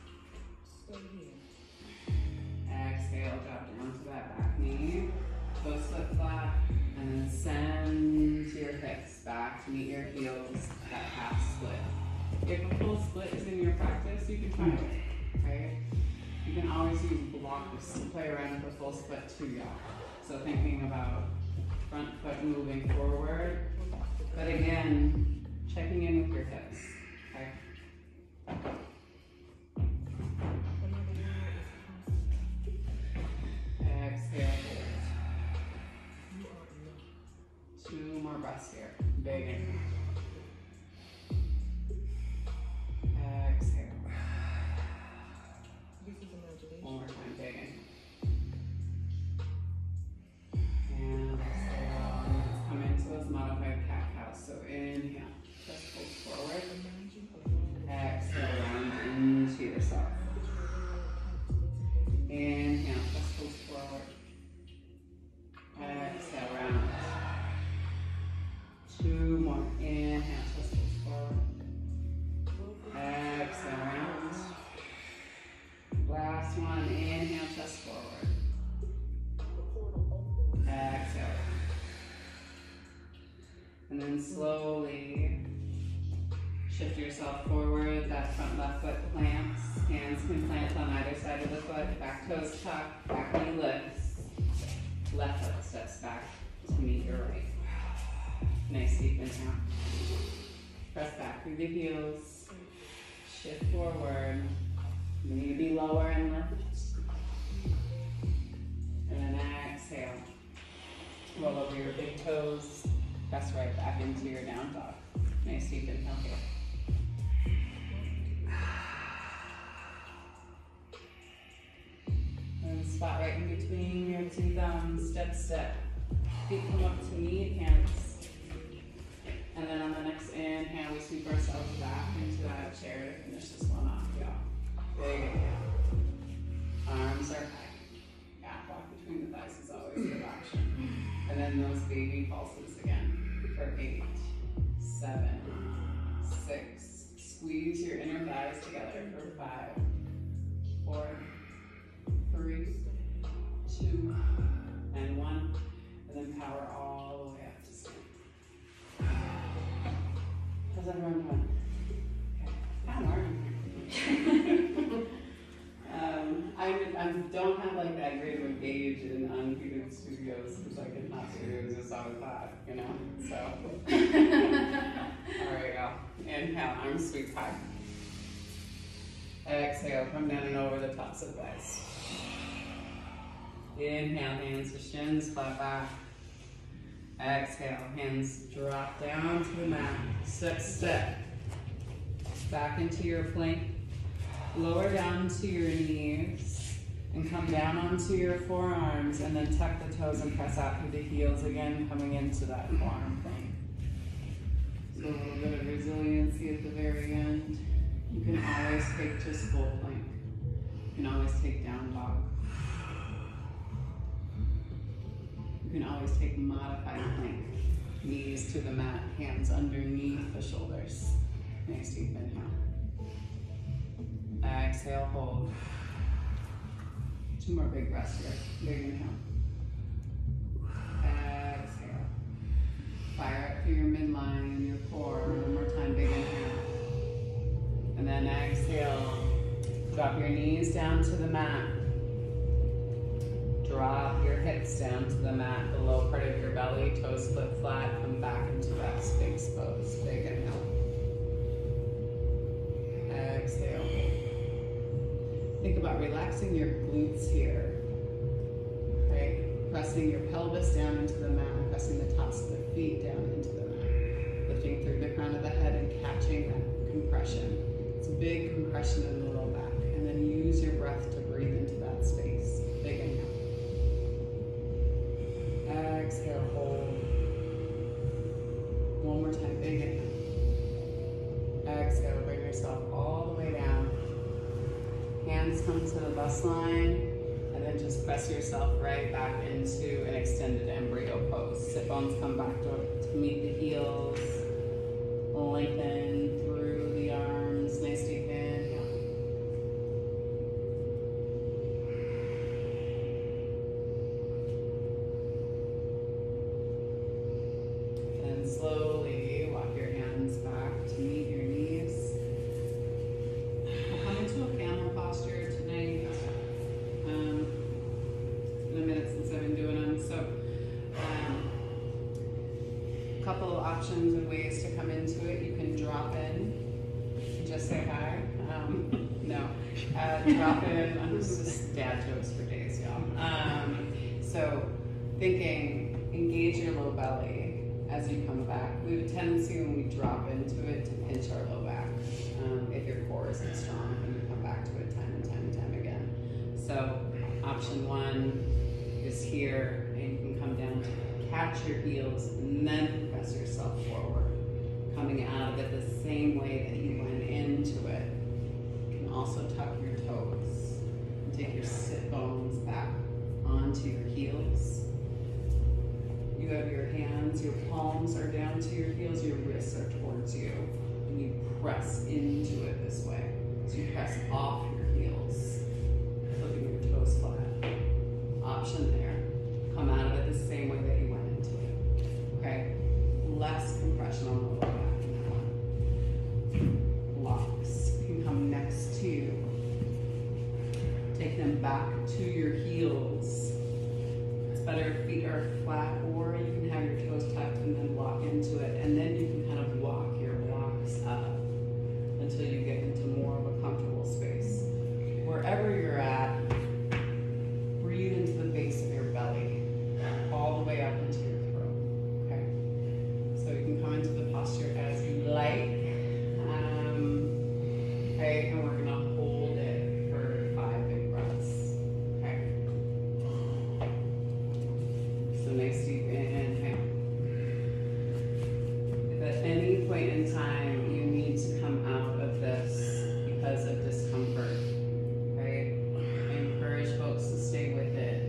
Exhale, drop down to that back knee. Toes flip flat. And then send your hips back to meet your heels, that half split. If a full split is in your practice, you can try it, right? You can always use blockers to play around with a full split too, y'all. So thinking about front foot moving forward, but again, checking in with your hips, okay? Exhale, hold. Two more breaths here. Big inhale. Exhale. One more time, big inhale. And exhale. Let's come into this modified cat-cow. So inhale, chest pulls forward. Exhale, round into yourself. Inhale, chest pulls forward. Exhale, round. Two more. Inhale, chest pulls forward. Exhale, round. Last one. Inhale, chest forward. Exhale. And then slowly shift yourself forward. That front left foot plants. Hands can plant on either side of the foot. Back toes tuck. Back knee lifts. Left foot steps back to meet your right. Nice deep inhale. Press back through the heels. Shift forward. Maybe lower and lift. And then exhale. Roll over your big toes. Press right back into your down dog. Nice deep inhale here. And spot right in between your two thumbs. Step, step. Feet come up to meet, hands. And then on the next inhale, we sweep ourselves back into that chair to finish this one off, y'all. Big inhale. Arms are high. Gap walk between the thighs is always good option. And then those baby pulses again for eight, seven, six. Squeeze your inner thighs together for five, four, three, two, and one. And then power all the way up to stand. How's everyone doing? Okay. I'm learning. um, I, I don't have like that great of a gauge in unheated studios because like in hot studios it's always hot, you know? So, all right, y'all. Inhale, arms sweep high. Exhale, come down and over the tops of thighs. Inhale, hands to shins, flat back. Exhale, hands drop down to the mat. Step, step. Back into your plank. Lower down to your knees. And come down onto your forearms. And then tuck the toes and press out through the heels again, coming into that forearm plank. So a little bit of resiliency at the very end. You can always take just full plank. You can always take down dog. You can always take modified plank. Knees to the mat, hands underneath the shoulders. Nice deep inhale. Exhale, hold. Two more big breaths here. Big inhale. Exhale. Fire up through your midline and your core. One more time, big inhale. And then exhale. Drop your knees down to the mat. Drop your hips down to the mat, the low part of your belly, toes flip flat, come back into that Sphinx pose. Big inhale. Exhale. think about relaxing your glutes here, right? Pressing your pelvis down into the mat, pressing the tops of the feet down into the mat, lifting through the crown of the head and catching that compression. It's a big compression in the low back, and then use your breath to breathe into that space. Big inhale. Exhale, hold. One more time, big inhale. Exhale, bring yourself all the way down. Hands come to the bust line, and then just press yourself right back into an extended embryo pose. Sit bones come back to, to meet the heels. Lengthen through the arms. Nice deep inhale. And slowly walk your hands back to meet your knees. We'll come into a camel posture tonight. Um, it's been a minute since I've been doing them, so um, a couple of options and ways to come into it. You can drop in, just say hi. Um, no, uh, drop in. I'm just dad jokes for days, y'all. Um, so thinking, engage your low belly as you come back. We have a tendency when we drop into it to pinch our low back. Um, if your core isn't strong, and you come back to it time and time and time again. So option one is here, and you can come down to catch your heels and then press yourself forward. Coming out of it the same way that you went into it. You can also tuck your toes and take your sit bones back onto your heels. You have your hands, your palms are down to your heels, your wrists are towards you. And you press into it this way. So you press off your heels, flipping your toes flat. Option there. Come out of it the same way that you went into it. Okay? Less compression on the lower back in that one. Blocks can come next to you. Take them back to your heels. It's better if feet are flat, or you can have your toes tucked and then walk into it, and then you can kind of walk your blocks up until you get into more of a comfortable space. Wherever you're at, breathe into the base of your belly, all the way up into your throat, okay? So you can come into the posture as you like, um, okay, and we're gonna hold it for five big breaths, okay? So nice deep inhale. If at any point in time you need to come out of this because of discomfort, right? I encourage folks to stay with it.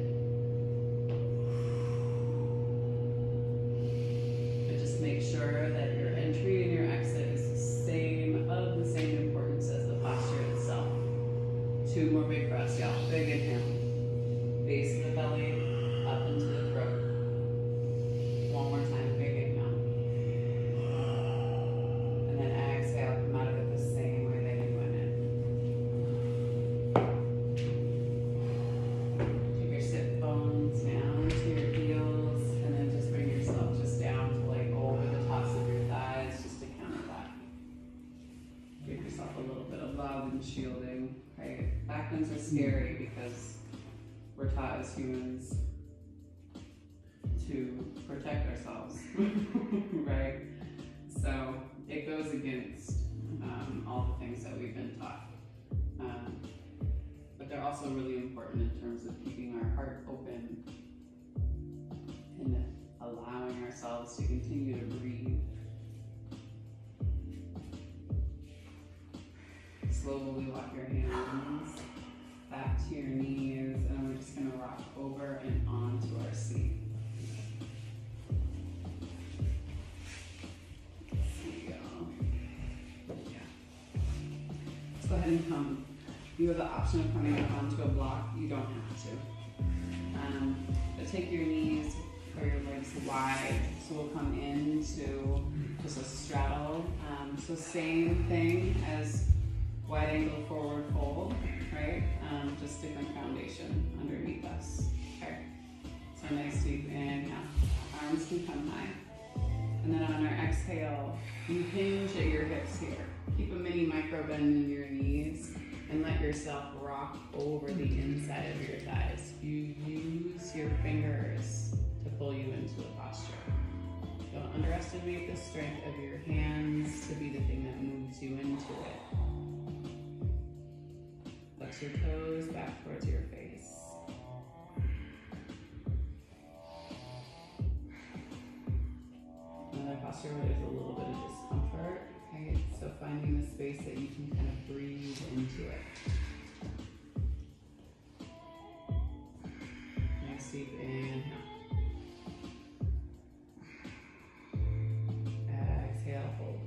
But just make sure that your entry and your exit is the same, of the same importance as the posture itself. Two more big breaths, y'all. Big inhale. Base of the belly, up into the throat. One more time, big inhale. And then exhale, come out of it the same way that you went in. Keep your sit bones down to your heels, and then just bring yourself just down to like over the tops of your thighs, just to counter that. Give yourself a little bit of love and shielding, right? Back bends are scary because we're taught as humans to protect ourselves, right? So it goes against um, all the things that we've been taught. Um, but they're also really important in terms of keeping our heart open and allowing ourselves to continue to breathe. Slowly walk your hands back to your knees, and we're just gonna rock over and onto our seat. Go ahead and come. You have the option of coming up onto a block. You don't have to. Um, but take your knees or your legs wide. So we'll come into just a straddle. Um, so same thing as wide angle forward fold, right? Um, just different foundation underneath us. Okay. So nice deep inhale. Arms can come high. And then on our exhale, you hinge at your hips here. Keep a mini micro bend in your knees. and let yourself rock over the inside of your thighs. You use your fingers to pull you into a posture. Don't underestimate the strength of your hands to be the thing that moves you into it. Flex your toes back towards your face. Another posture where there's a little bit of discomfort. Okay, so finding the space that you can kind of breathe into it. Nice deep inhale. Exhale, hold.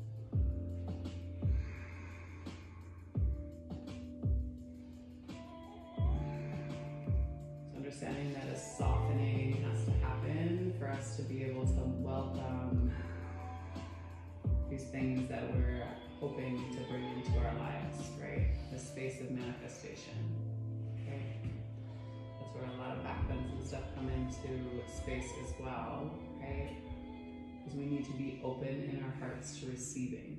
So understanding that a softening has to happen for us to be able to welcome these things that we're hoping to bring into our lives, right? The space of manifestation, okay? That's where a lot of backbends and stuff come into space as well, right? Because we need to be open in our hearts to receiving.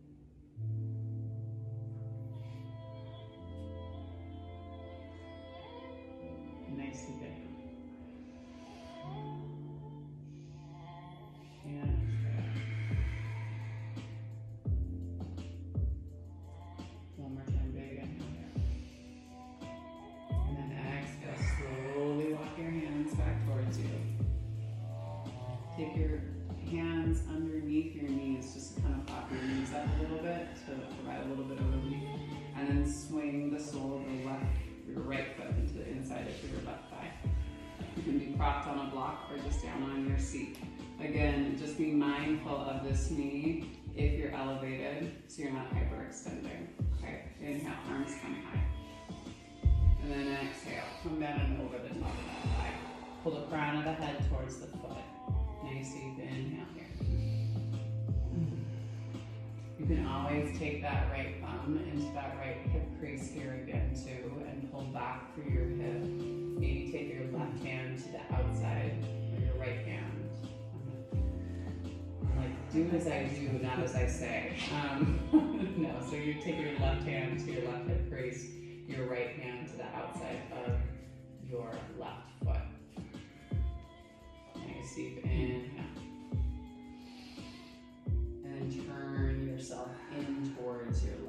Nice and big. And one more time, big inhale here. And then exhale, slowly walk your hands back towards you. Take your hands underneath your knees, just to kind of pop your knees up a little bit to provide a little bit of relief. And then swing the sole of the left, your right foot into the inside of your left thigh. You can be propped on a block or just down on your seat. Again, just be mindful of this knee if you're elevated, so you're not hyperextending. Okay, inhale, arms come high. And then exhale, come down and over the top of that thigh. Pull the crown of the head towards the foot. Nice deep inhale here. You can always take that right thumb into that right hip crease here again too, and pull back through your hip. Maybe take your left hand to the outside of your right hand. Like, do as I do, not as I say. Um, no, so you take your left hand to your left hip crease, your right hand to the outside of your left foot. Nice deep inhale. And then turn yourself in towards your leg.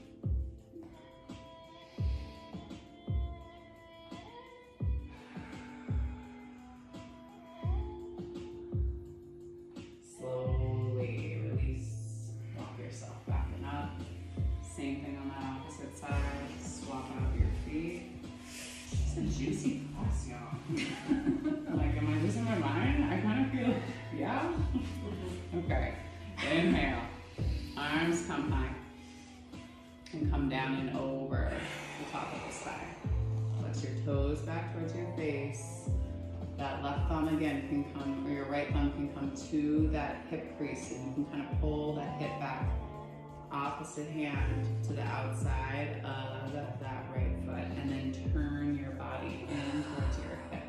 Slowly release, walk yourself back and up. Same thing on that opposite side. Swap out your feet. It's a juicy class, y'all. Like, am I losing my mind? I kind of feel, yeah? Okay. Inhale. Arms come high. And come down and over the top of the thigh. Flex your toes back towards your face. That left thumb again can come, or your right thumb can come to that hip crease, and you can kind of pull that hip back. Opposite hand to the outside of that right foot, and then turn your body in towards your hip.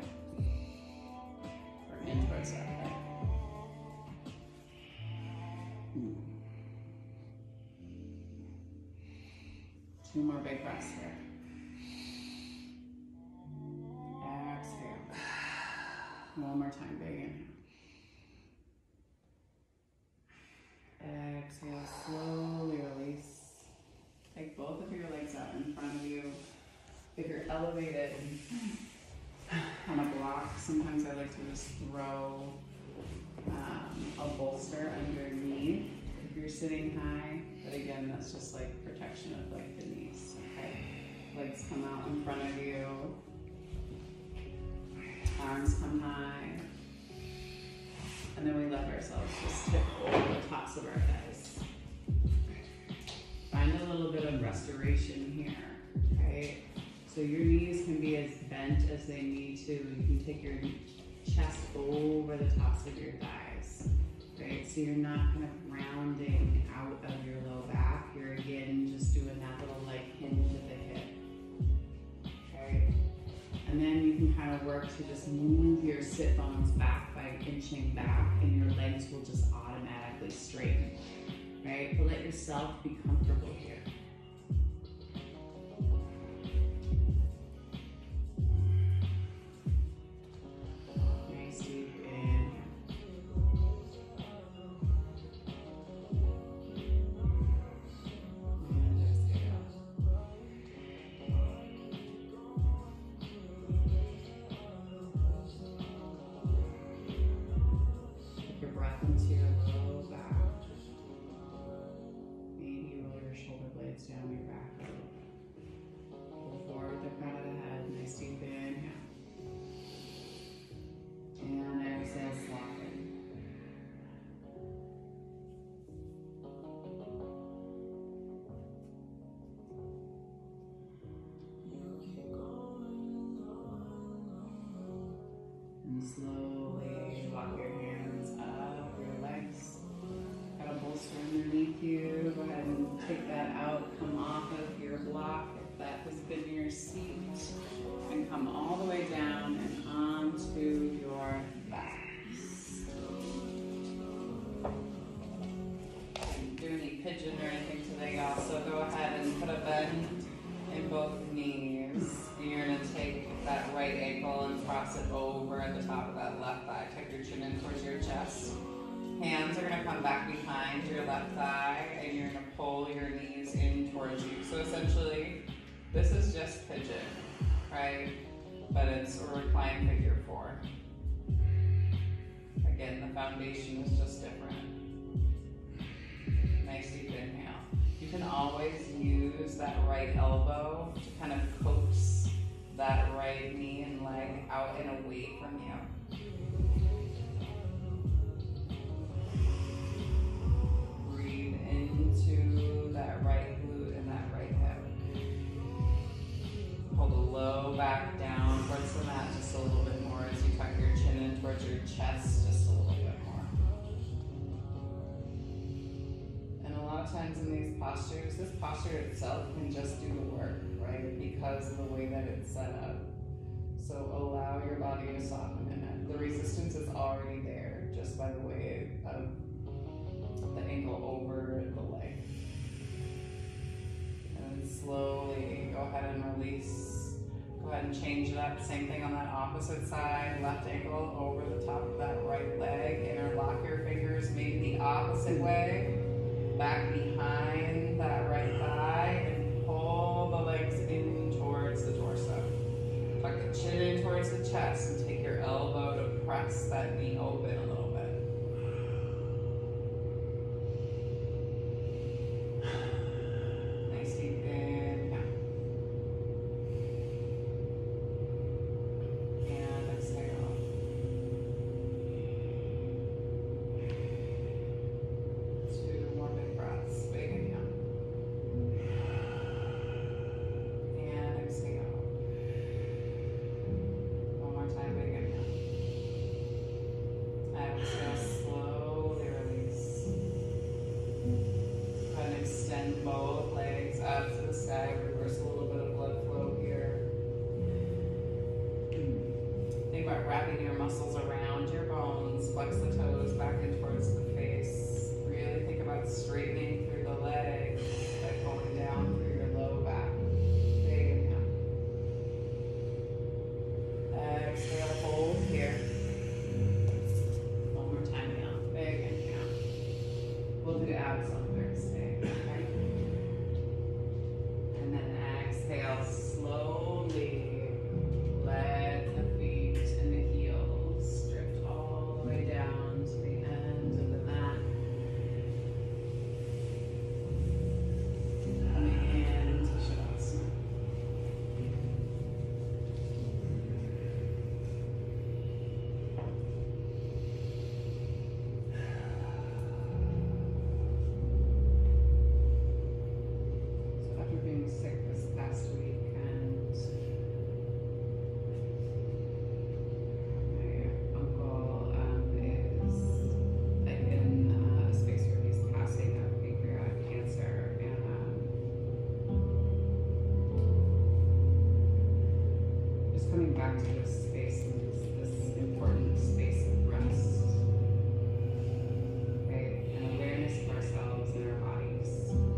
Or in towards that hip. Two more big breaths here. Exhale. One more time, big inhale. Exhale, slowly release. Take both of your legs out in front of you. If you're elevated on a block, sometimes I like to just throw um, a bolster underneath if you're sitting high. But again, that's just like protection of like the knees, okay? Legs come out in front of you. Arms come high. And then we let ourselves just tip over the tops of our thighs. Find a little bit of restoration here, right? So your knees can be as bent as they need to. You can take your chest over the tops of your thighs, right? So you're not kind of rounding out of your low back. You're again just doing that little like hinge at the hip, okay? And then you can kind of work to just move your sit bones back by inching back, and your legs will just automatically straighten, right? But let yourself be comfortable here. that has been your seat and come all the way down and onto your backs. Didn't do any pigeon or anything today, y'all, so go ahead and put a bend in both knees. And you're going to take that right ankle and cross it over at the top of that left thigh. Tuck your chin in towards your chest. Hands are going to come back behind your left thigh, and you're going to pull your knees in towards you. So essentially, this is just pigeon, right? But it's a reclined figure four. Again, the foundation is just different. Nice deep inhale. You can always use that right elbow to kind of coax that right knee and leg out and away from you. Breathe into that right glute and that right hip. Hold the low back down towards the mat just a little bit more as you tuck your chin in towards your chest just a little bit more. And a lot of times in these postures, this posture itself can just do the work, right? Because of the way that it's set up. So allow your body to soften in it. The resistance is already there just by the way of the ankle over the leg. And then slowly go ahead and release. Go ahead and change it up. Same thing on that opposite side. Left ankle over the top of that right leg. Interlock your fingers, maybe the opposite way. Back behind that right thigh and pull the legs in towards the torso. Tuck the chin in towards the chest and take your elbow to press that knee open a little bit. Nice deep inhale. And exhale. Two more big breaths. Big inhale. And exhale. One more time, big inhale. Exhale, slowly release. Go ahead and extend both legs up to the sky. Reverse a little bit of blood flow here. Think about wrapping your muscles around your bones. Flex the toes back in towards the face. Really think about straightening through the legs by pulling down through your low back. Big inhale. Exhale, hold here. One more time now. Big inhale. We'll do abs on Thursday, okay? And then exhale slowly. Let the feet and the heels drift all the way down to the end of the mat. Coming into Shavasana. So after being sick this past week and my uncle um, is like in uh, a space where he's passing of pancreatic cancer, and um, just coming back to this space and this, this important space of rest, right? And awareness of ourselves and our bodies.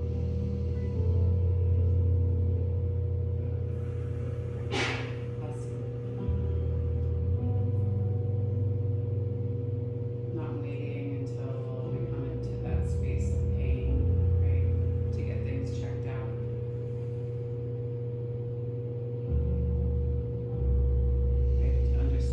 Bless you. Not waiting until we come into that space of pain, right, to get things checked out. Right, to understand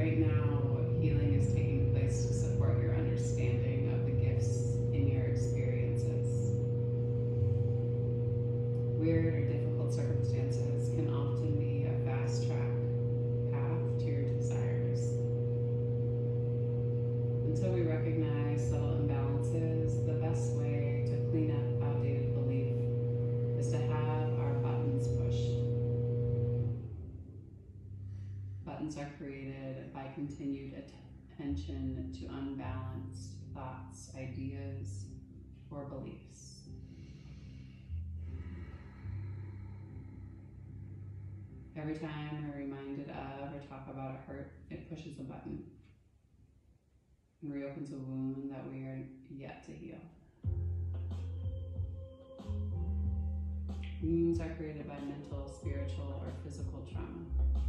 Right now, healing is taking place to support your understanding of the gifts in your experiences. Weird or difficult circumstances can often be a fast track path to your desires. Until we recognize subtle imbalances, the best way to clean up outdated belief is to have our buttons pushed. Buttons are created by continued attention to unbalanced thoughts, ideas, or beliefs. Every time we're reminded of or talk about a hurt, it pushes a button and reopens a wound that we are yet to heal. Wounds are created by mental, spiritual, or physical trauma.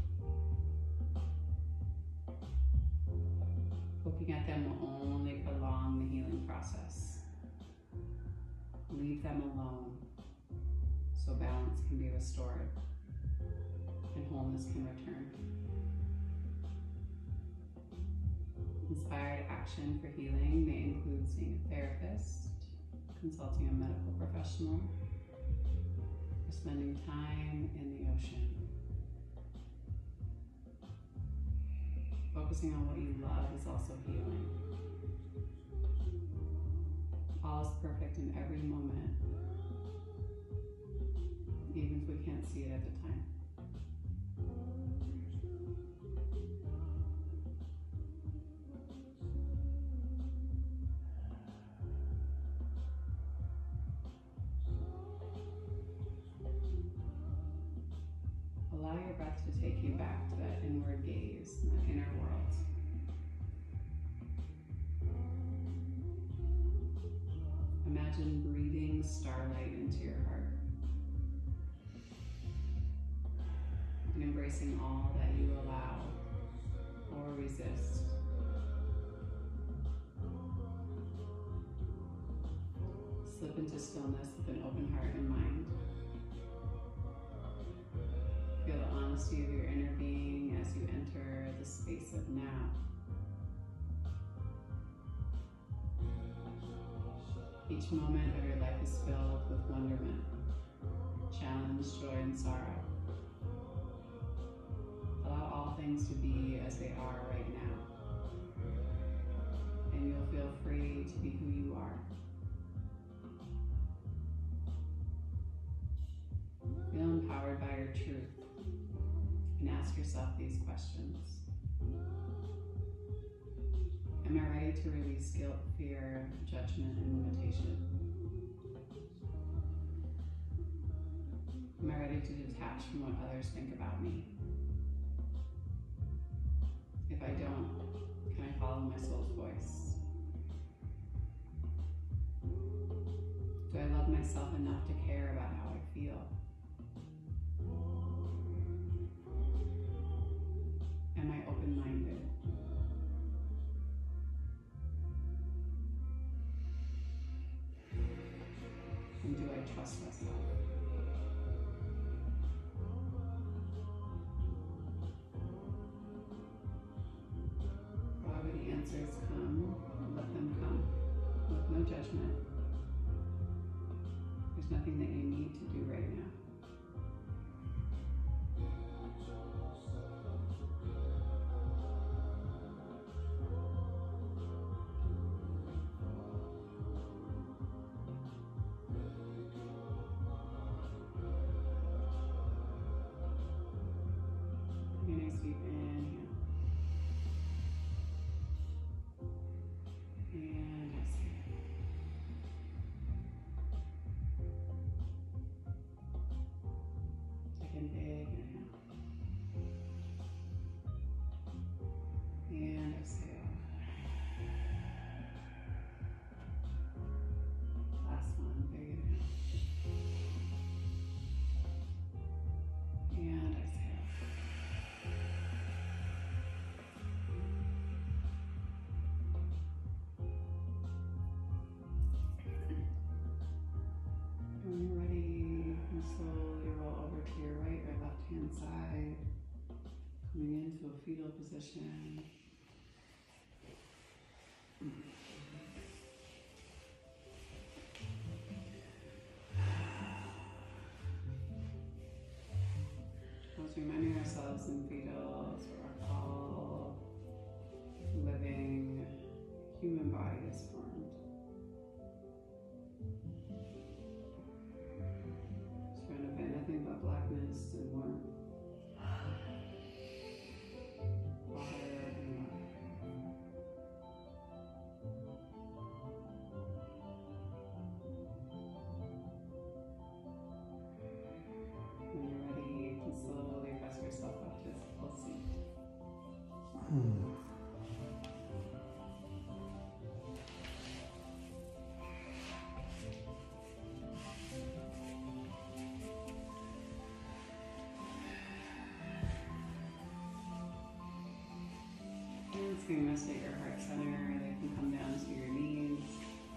Looking at them will only prolong the healing process. Leave them alone so balance can be restored and wholeness can return. Inspired action for healing may include seeing a therapist, consulting a medical professional, or spending time in the ocean. Focusing on what you love is also healing. All is perfect in every moment, even if we can't see it at the time. Allow your breath to take you back to that inward gaze, that inner world. Imagine breathing starlight into your heart and embracing all that you allow or resist. Slip into stillness with an open heart and mind. Feel the honesty of your inner being as you enter the space of now. Each moment of your life is filled with wonderment, challenge, joy, and sorrow. Allow all things to be as they are right now, and you'll feel free to be who you are. Feel empowered by your truth and ask yourself these questions. Am I ready to release guilt, fear, judgment, and limitation? Am I ready to detach from what others think about me? If I don't, can I follow my soul's voice? Do I love myself enough to care about how I feel? Am I open-minded? And do I trust myself? However the answers come, let them come, with no judgment. There's nothing that you need to do right now. Deep inhale and exhale. Second big inhale and exhale. Last one, big inhale and exhale. When you're ready, you slowly roll over to your right or left hand side, coming into a fetal position. Just reminding ourselves and fetal as we're all living human body is formed. Surrounded by nothing but blackness and warmth. Water and love. When you're ready, you can slowly press yourself up to a full seat. Hmm. Hands can rest at your heart center. They can come down to your knees.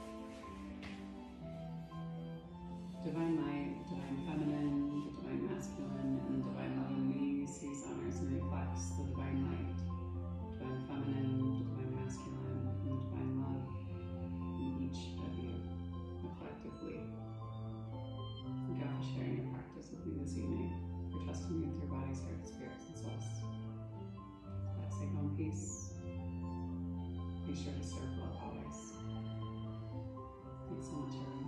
Divine light, divine feminine, the divine masculine, and the divine love in me sees, honors, and reflects the divine light, divine feminine, the divine masculine, and the divine love in each of you, collectively. Thank God for sharing your practice with me this evening, for trusting me with your bodies, hearts, spirits, and souls. Say home peace. Be sure to serve love always. Thanks so much, everyone.